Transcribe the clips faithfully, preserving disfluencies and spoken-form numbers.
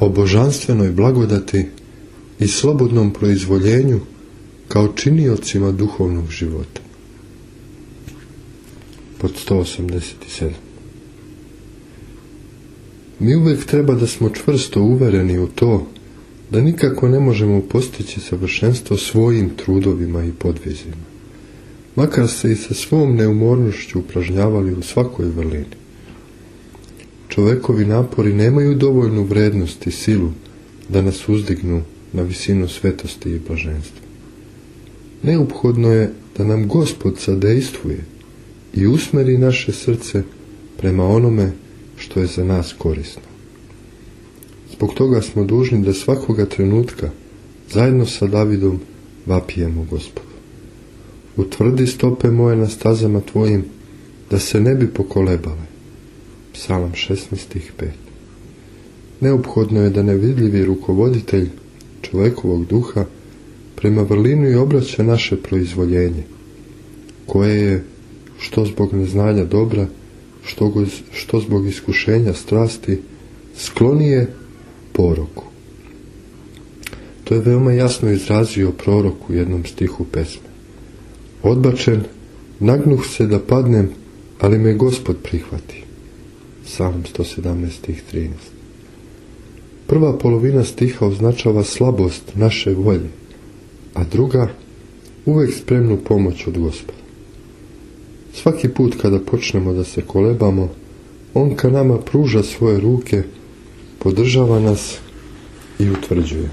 o božanstvenoj blagodati i slobodnom proizvoljenju kao činiocima duhovnog života. Pod sto osamdeset sedam. Mi uvijek treba da smo čvrsto uvereni u to da nikako ne možemo postići savršenstvo svojim trudovima i podvizima, makar se i sa svom neumornošću upražnjavali u svakoj vrlini. Čovekovi napori nemaju dovoljnu vrednost i silu da nas uzdignu na visinu svetosti i blaženstva. Neophodno je da nam Gospod sadejstvuje i usmeri naše srce prema onome što je za nas korisno. Zbog toga smo dužni da svakoga trenutka zajedno sa Davidom vapijemo Gospodu. Utvrdi stope moje na stazama tvojim, da se ne bi pokolebale. Psalam šesnaest stih pet. Neophodno je da nevidljivi rukovoditelj čovekovog duha prema vrlinu i obraća naše proizvoljenje, koje je, što zbog neznanja dobra, što, go, što zbog iskušenja strasti, sklonije poroku. To je veoma jasno izrazio prorok u jednom stihu pesme. Odbačen, nagnuh se da padnem, ali me Gospod prihvati. Psalam sto sedamnaest stih trinaest. Prva polovina stiha označava slabost naše volje, a druga uvijek spremnu pomoć od Gospoda. Svaki put kada počnemo da se kolebamo, on ka nama pruža svoje ruke, podržava nas i utvrđuje.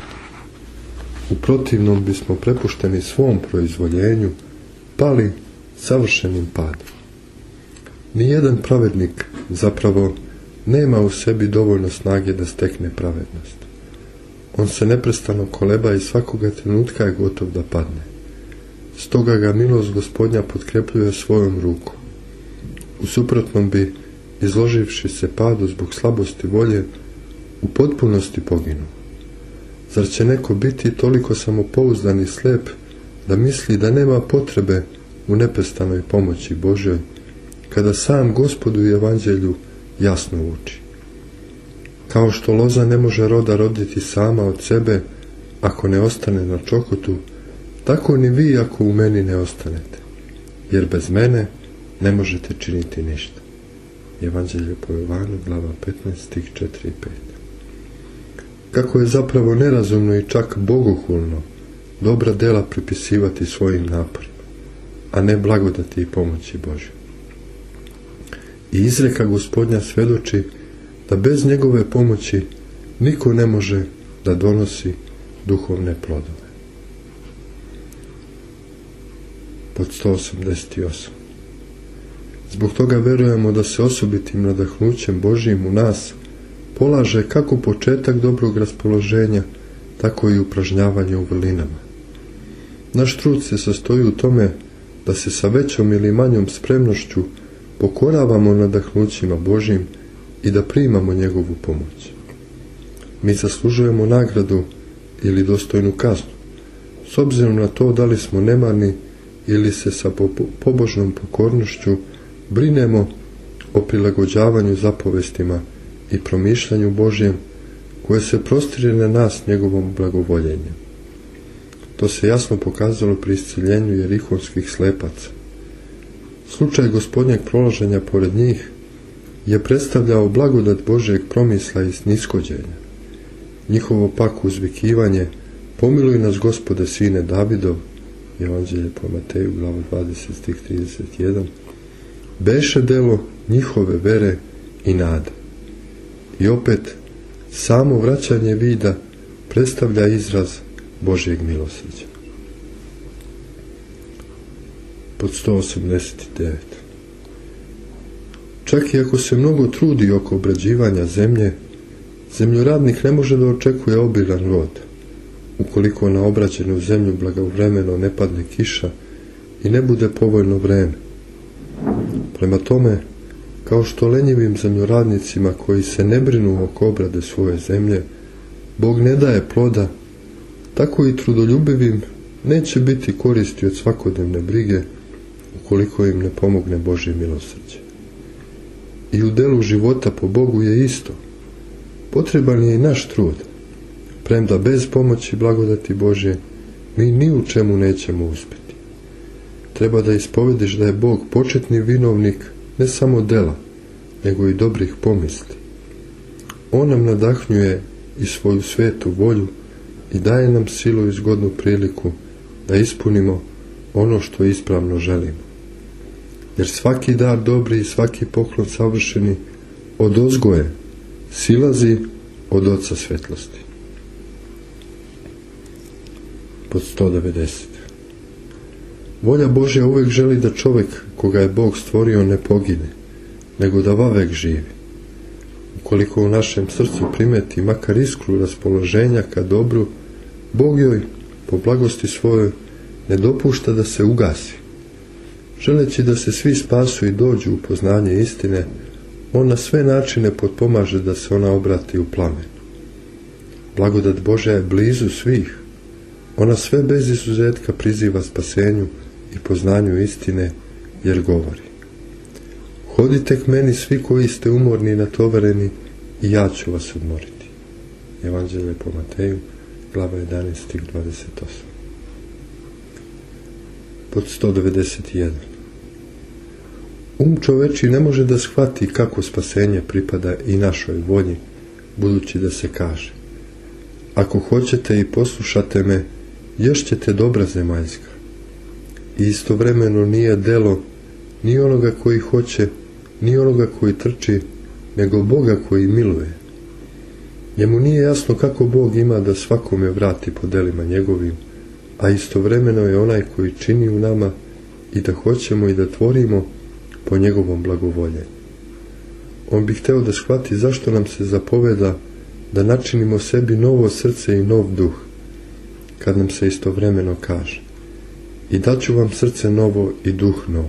U protivnom bismo prepušteni svom proizvoljenju pali savršenim padom. Nijedan pravednik zapravo nema u sebi dovoljno snage da stekne pravednost. On se neprestano koleba i svakoga trenutka je gotov da padne. Stoga ga milost Gospodnja potkrepljuje svojom rukom. U suprotnom bi, izloživši se padu zbog slabosti volje, u potpunosti poginuo. Zar će neko biti toliko samopouzdan i slep da misli da nema potrebe u neprestanoj pomoći Božjoj, kada sam Gospodu i Evanđelju jasno uči? Kao što loza ne može roda roditi sama od sebe ako ne ostane na čokotu, tako ni vi ako u meni ne ostanete, jer bez mene ne možete činiti ništa. Evanđelje po Jovanu, glava petnaest, stih četiri i pet. Kako je zapravo nerazumno i čak bogohulno dobra dela pripisivati svojim naporima, a ne blagodati i pomoći Božje. I izreka Gospodnja svedoči da bez njegove pomoći niko ne može da donosi duhovne plodove. Pod sto osamdeset osam. Zbog toga verujemo da se osobitim nadahnućem Božjim u nas polaže kako početak dobrog raspoloženja, tako i upražnjavanje u vrlinama. Naš trud se sastoji u tome da se sa većom ili manjom spremnošću pokoravamo nadahnućima Božjim i da primamo njegovu pomoć. Mi zaslužujemo nagradu ili dostojnu kaznu, s obzirom na to da li smo nemarni ili se sa pobožnom pokornošću brinemo o prilagođavanju zapovestima i promišljanju Božjem koje se prostire na nas njegovom blagovoljenjem. To se jasno pokazalo pri isceljenju jerihonskih slepaca. Slučaj Gospodnjeg prolaženja pored njih je predstavljao blagodat Božjeg promisla i snishođenja. Njihovo pak uzvikivanje, pomiluj nas Gospode, sine Davidov, Evanđelje po Mateju, glava dvadeset, stih trideset jedan, beše delo njihove vere i nade. I opet, samo vraćanje vida predstavlja izraz Božjeg milosrđa. Pod sto osamdeset devet. Čak i ako se mnogo trudi oko obrađivanja zemlje, zemljoradnik ne može da očekuje obilan rod, ukoliko na obrađenu zemlju blagovremeno ne padne kiša i ne bude povoljno vreme. Prema tome, kao što lenjivim zemljoradnicima koji se ne brinu oko obrade svoje zemlje, Bog ne daje ploda, tako i trudoljubivim neće biti koristi od svakodnevne brige, ukoliko im ne pomogne Božje milosrđe. I u delu života po Bogu je isto. potreban je i naš trud, premda bez pomoći blagodati Božje mi ni u čemu nećemo uspjeti. Treba da ispovediš da je Bog početni vinovnik ne samo dela, nego i dobrih pomisli. On nam nadahnjuje i svoju svetu volju i daje nam silu i zgodnu priliku da ispunimo ono što ispravno želimo. Jer svaki dar dobri i svaki poklon savršeni od ozgoje silazi od Oca svetlosti. Pod sto devedeset. Volja Božja uvijek želi da čovjek koga je Bog stvorio ne pogine, nego da vavek živi. Ukoliko u našem srcu primeti makar iskru raspoloženja ka dobru, Bog joj, po blagosti svojoj, ne dopušta da se ugasi. Želeći da se svi spasu i dođu u poznanje istine, on na sve načine potpomaže da se ona obrati u plamen. Blagodat Božja je blizu svih. Ona sve bez izuzetka priziva spasenju i poznanju istine, jer govori: hodite k meni svi koji ste umorni i natovareni, i ja ću vas odmoriti. Evanđelje po Mateju, glava jedanaest, stih dvadeset osam. Pod sto devedeset jedan. Um čoveči ne može da shvati kako spasenje pripada i našoj volji, budući da se kaže: ako hoćete i poslušate me, ješćete dobra zemaljska. I istovremeno nije delo ni onoga koji hoće, ni onoga koji trči, nego Boga koji miluje. Njemu nije jasno kako Bog ima da svakome vrati po delima njegovim, a istovremeno je onaj koji čini u nama i da hoćemo i da tvorimo po njegovom blagovoljenju. On bi hteo da shvati zašto nam se zapoveda da načinimo sebi novo srce i nov duh, kad nam se istovremeno kaže: i daću vam srce novo i duh novo.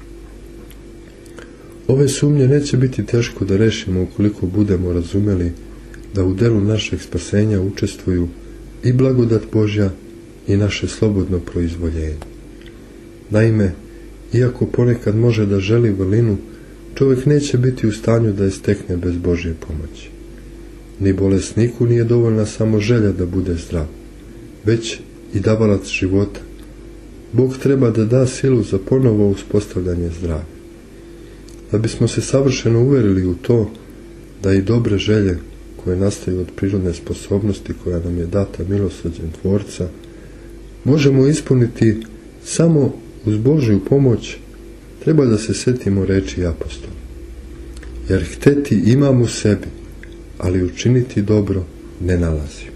Ove sumnje neće biti teško da rešimo ukoliko budemo razumeli da u delu našeg spasenja učestvuju i blagodat Božja i naše slobodno proizvoljenje. Naime, iako ponekad može da želi vrlinu, čovjek neće biti u stanju da je stekne bez Božje pomoći. Ni bolesniku nije dovoljna samo želja da bude zdrav, već i davalac života. Bog treba da da silu za ponovo uspostavljanje zdravlja. Da bismo se savršeno uverili u to da i dobre želje koje nastaju od prirodne sposobnosti koja nam je data milosrđem Tvorca možemo ispuniti samo uz Božju pomoć, treba da se setimo reči apostola: jer hteti imam u sebi, ali učiniti dobro ne nalazim.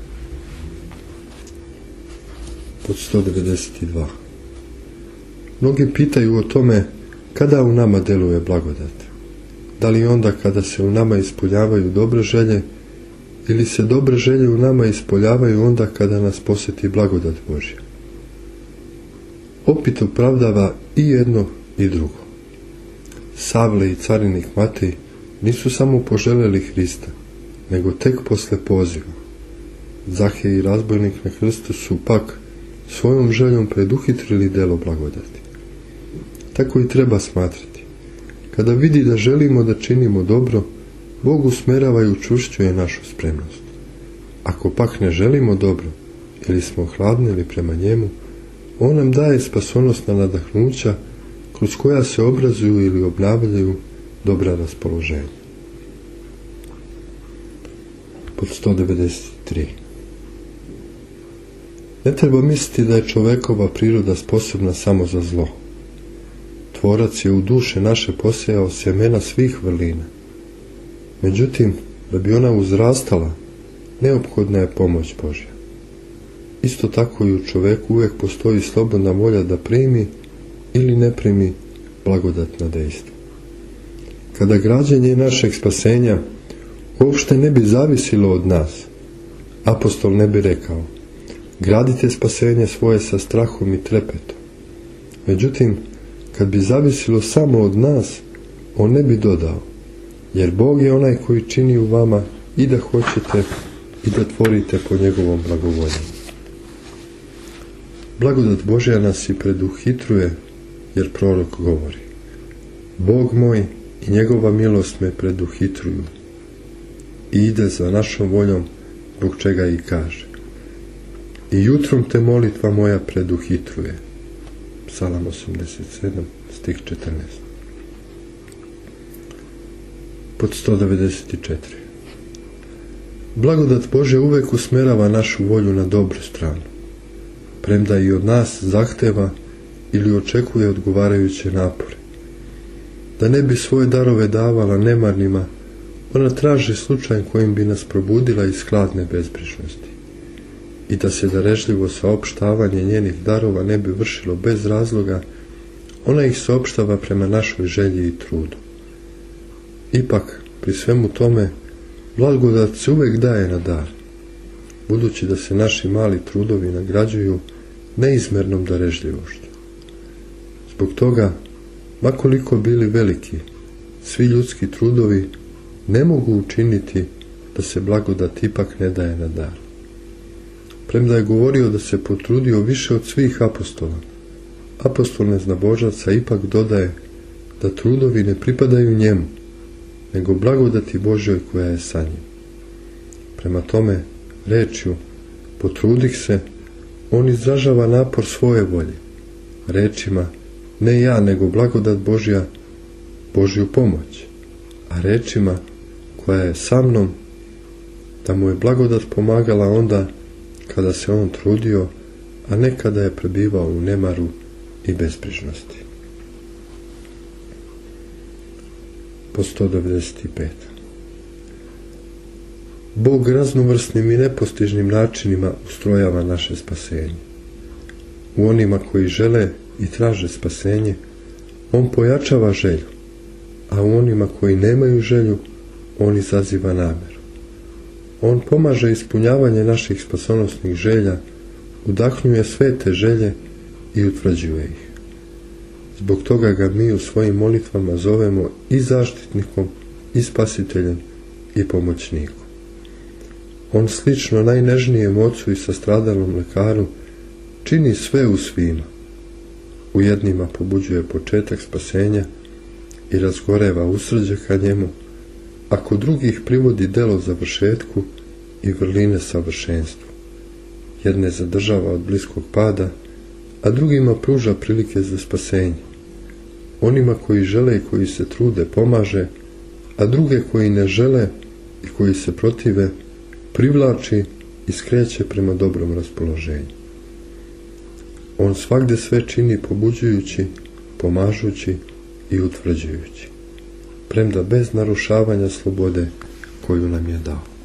Pod sto devedeset dva. Mnogi pitaju o tome kada u nama deluje blagodat. Da li onda kada se u nama ispoljavaju dobre želje, ili se dobre želje u nama ispoljavaju onda kada nas posjeti blagodat Božja? Opet opravdava i jedno i drugo. Savle i carinik Matej nisu samo poželjeli Hrista, nego tek posle poziva. Zahej i razbojnik na krstu su pak svojom željom preduhitrili delo blagodati. Tako i treba smatrati. Kada vidi da želimo da činimo dobro, Bog usmerava i učvršćuje našu spremnost. Ako pak ne želimo dobro, ili smo hladnili prema njemu, on nam daje spasonosna nadahnuća kroz koja se obrazuju ili obnavljaju dobra raspoloženja. Pod sto devedeset tri. Ne treba misliti da je čovekova priroda sposobna samo za zlo. Tvorac je u duše naše posejao sjemena svih vrlina. Međutim, da bi ona uzrastala, neophodna je pomoć Božja. Isto tako i u čoveku uvijek postoji slobodna volja da primi ili ne primi blagodatna dejstva. Kada građenje našeg spasenja uopšte ne bi zavisilo od nas, apostol ne bi rekao: gradite spasenje svoje sa strahom i trepetom. Međutim, kad bi zavisilo samo od nas, on ne bi dodao: jer Bog je onaj koji čini u vama i da hoćete i da tvorite po njegovom blagovoljenju. Blagodat Božja nas i preduhitruje, jer prorok govori: Bog moj i njegova milost me preduhitruju. i ide za našom voljom, zbog čega i kaže: i jutrom te molitva moja preduhitruje. Psalam osamdeset sedam, stih četrnaest. Pod sto devedeset četiri. Blagodat Božja uvek usmerava našu volju na dobru stranu, premda i od nas zahteva ili očekuje odgovarajuće napore. Da ne bi svoje darove davala nemarnima, ona traži slučaj kojim bi nas probudila iz hladne bezbrižnosti. I da se darežljivo saopštavanje njenih darova ne bi vršilo bez razloga, ona ih saopštava prema našoj želji i trudu. Ipak, pri svemu tome, blagodat se uvek daje na dar, budući da se naši mali trudovi nagrađuju neizmernom darežljivošću. Zbog toga, makoliko bili veliki, svi ljudski trudovi ne mogu učiniti da se blagodat ipak ne daje na dar. Premda je govorio da se potrudio više od svih apostola, apostol neznabožaca ipak dodaje da trudovi ne pripadaju njemu, nego blagodati Božjoj koja je sa njim. Prema tome, rečju potrudih se, on izražava napor svoje volje, rečima ne ja, nego blagodat Božja, Božju pomoć, a rečima koja je sa mnom, da mu je blagodat pomagala onda kada se on trudio, a ne kada je prebivao u nemaru i bezbrižnosti. Po sto devedeset pet. Bog raznovrsnim i nepostižnim načinima ustrojava naše spasenje. U onima koji žele i traže spasenje, on pojačava želju, a u onima koji nemaju želju, on izaziva nameru. On pomaže ispunjavanje naših spasonosnih želja, udahnjuje sve te želje i utvrđuje ih. Zbog toga ga mi u svojim molitvama zovemo i zaštitnikom, i spasiteljem, i pomoćnikom. On slično najnežnijem ocu i sastradalom lekaru čini sve u svima. U jednima pobuđuje početak spasenja i razgoreva usrđe ka njemu, a kod drugih privodi delo završetku i vrline savršenstvu. Jedne zadržava od bliskog pada, a drugima pruža prilike za spasenje. Onima koji žele i koji se trude pomaže, a druge koji ne žele i koji se protive privlači i skreće prema dobrom raspoloženju. On svagde sve čini pobuđujući, pomažući i utvrđujući, premda bez narušavanja slobode koju nam je dao.